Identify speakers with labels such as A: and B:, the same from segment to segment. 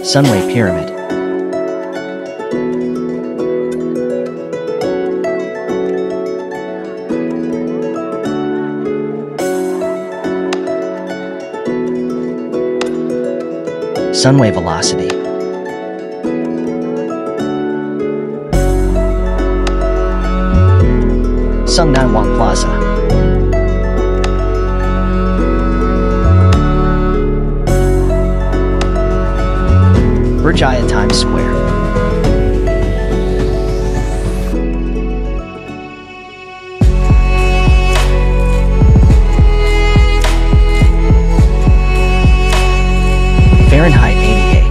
A: Sunway Pyramid. Sunway Velocity. Sunway Wang Plaza. Berjaya Times Square. Fahrenheit 88.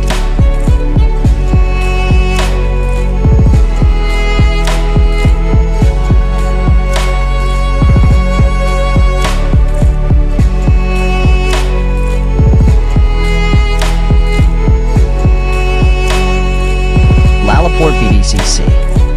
A: Lalaport BBCC.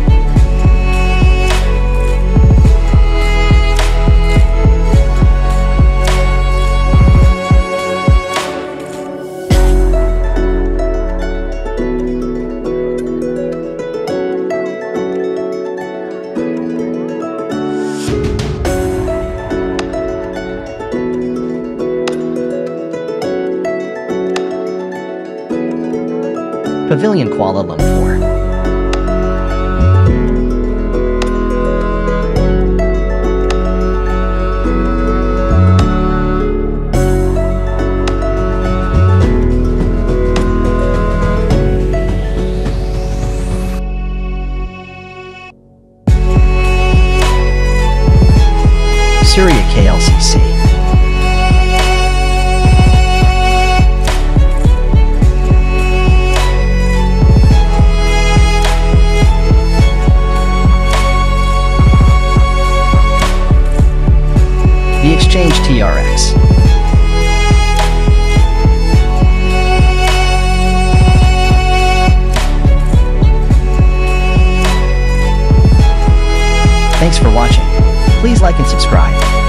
A: Pavilion Kuala Lumpur. Suria KLCC. The Exchange TRX. Thanks for watching. Please like and subscribe.